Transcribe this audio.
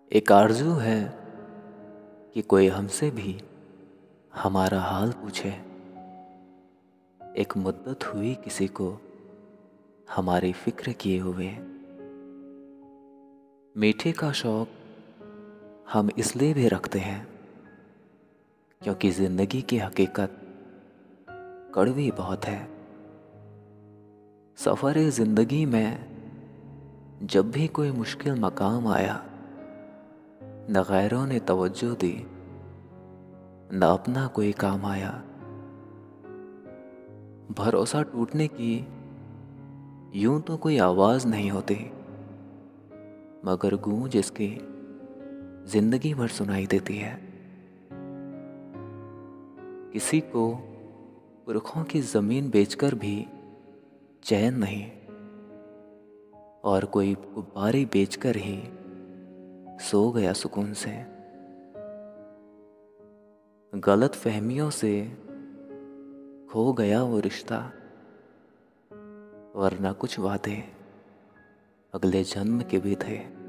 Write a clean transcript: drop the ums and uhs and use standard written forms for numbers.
एक आरज़ू है कि कोई हमसे भी हमारा हाल पूछे। एक मुद्दत हुई किसी को हमारी फिक्र किए हुए। मीठे का शौक हम इसलिए भी रखते हैं क्योंकि ज़िंदगी की हकीकत कड़वी बहुत है। सफ़र ज़िंदगी में जब भी कोई मुश्किल मकाम आया, न गैरों ने तवज्जो दी, न अपना कोई काम आया। भरोसा टूटने की यूं तो कोई आवाज़ नहीं होती, मगर गूंज इसकी जिंदगी भर सुनाई देती है। किसी को पुरखों की ज़मीन बेचकर भी चैन नहीं, और कोई गुब्बारे बेचकर ही सो गया सुकून से। गलत फहमियों से खो गया वो रिश्ता, वरना कुछ वादे अगले जन्म के भी थे।